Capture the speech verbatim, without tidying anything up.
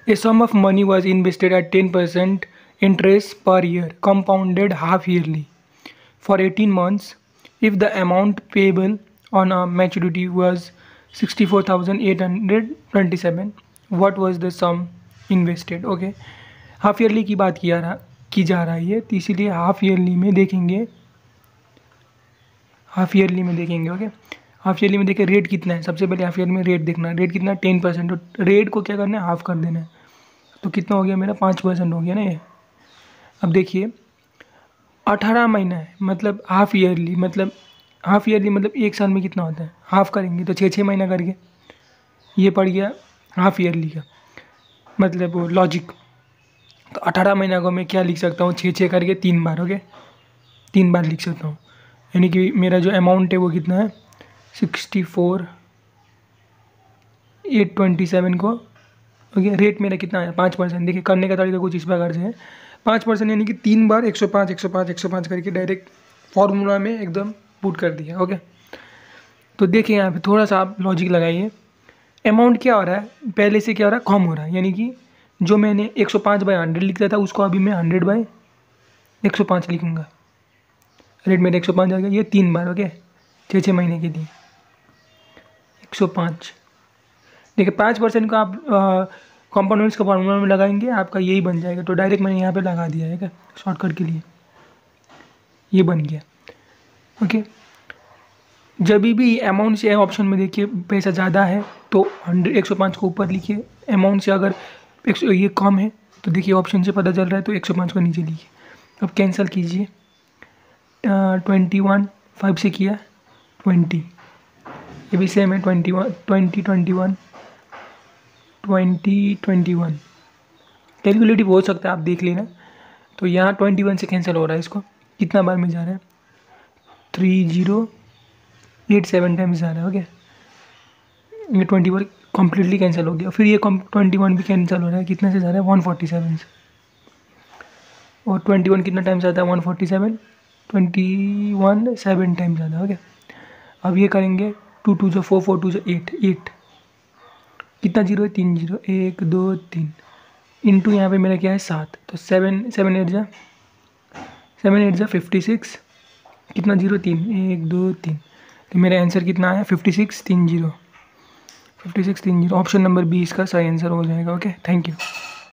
A sum of money was invested at ten percent interest per year, compounded half yearly, for eighteen months. If the amount payable on a maturity was sixty-four thousand eight hundred twenty-seven, what was the sum invested? Okay, half yearly की बात किया रहा की जा रही है, तो इसीलिए हाफ ईयरली में देखेंगे हाफ ईयरली में देखेंगे ओके हाफ ईयरली में देखिए रेट कितना है। सबसे पहले हाफ ईयरली में रेट देखना है। रेट कितना है? Ten percent. तो रेट को क्या करना है? हाफ कर देना है। तो कितना हो गया मेरा? पाँच परसेंट हो गया ना ये। अब देखिए अठारह महीना है, मतलब हाफ ईयरली, मतलब हाफ ईयरली मतलब एक साल में कितना होता है? हाफ करेंगे तो छः छः महीना करके ये पड़ गया हाफ ईयरली का मतलब वो लॉजिक। तो अठारह महीना को मैं क्या लिख सकता हूँ? छः छः करके तीन बार ओके तीन बार लिख सकता हूँ। यानी कि मेरा जो अमाउंट है वो कितना है? Sixty four eight twenty seven को ओके रेट मेरा कितना है? पाँच परसेंट। देखिए करने का तरीका कुछ इस प्रकार से है, पाँच परसेंट यानी कि तीन बार एक सौ पाँच एक सौ पाँच एक सौ पाँच करके डायरेक्ट फार्मूला में एकदम पुट कर दिया ओके। तो देखिए यहाँ पे थोड़ा सा आप लॉजिक लगाइए। अमाउंट क्या हो रहा है? पहले से क्या हो रहा है? कम हो रहा है, यानी कि जो मैंने एक सौ पाँच बाई हंड्रेड लिखता था उसको अभी मैं हंड्रेड बाई एक सौ पाँच लिखूँगा। रेट मेरा एक सौ पाँच आ गया, ये तीन बार ओके छः छः महीने के लिए एक सौ पाँच। देखिए पाँच परसेंट का आप कंपोनेंट्स का फार्मूला में लगाएंगे आपका यही बन जाएगा। तो डायरेक्ट मैंने यहाँ पे लगा दिया है क्या शॉर्टकट के लिए, ये बन गया ओके। जब भी अमाउंट से ऑप्शन में देखिए पैसा ज़्यादा है तो हंड्रेड एक सौ पाँच को ऊपर लिखिए, अमाउंट से अगर एक सौ ये कम है तो देखिए ऑप्शन से पता चल रहा है तो एक सौ पाँच को नीचे लिखिए। अब कैंसिल कीजिए, ट्वेंटी वन फाइव से किया ट्वेंटी, ये भी सेम है twenty one twenty twenty one twenty twenty one calculative हो सकता है आप देख लेना। तो यहाँ ट्वेंटी वन से कैंसिल हो रहा है, इसको कितना बार में जा रहा है? Three zero eight seven times जा रहा है ओके। ये ट्वेंटी वन कम्प्लीटली कैंसिल हो गया, फिर ये ट्वेंटी वन भी कैंसिल हो रहा है, कितने से जा रहा है? वन फोर्टी सेवन से। और ट्वेंटी वन कितना टाइम्स आता है? One forty seven twenty one seven times आता है ओके। अब ये करेंगे टू टू जो फोर फोर टू जो एट एट कितना जीरो है? तीन जीरो एक दो तीन इंटू यहाँ पे मेरा क्या है? सात। तो सेवन सेवन एट जा सेवन एट जा फिफ्टी सिक्स, कितना जीरो? तीन एक दो तीन। तो मेरा आंसर कितना आया? फिफ्टी सिक्स तीन जीरो फिफ्टी सिक्स तीन जीरो। ऑप्शन नंबर बी इसका सही आंसर हो जाएगा ओके। Thank you.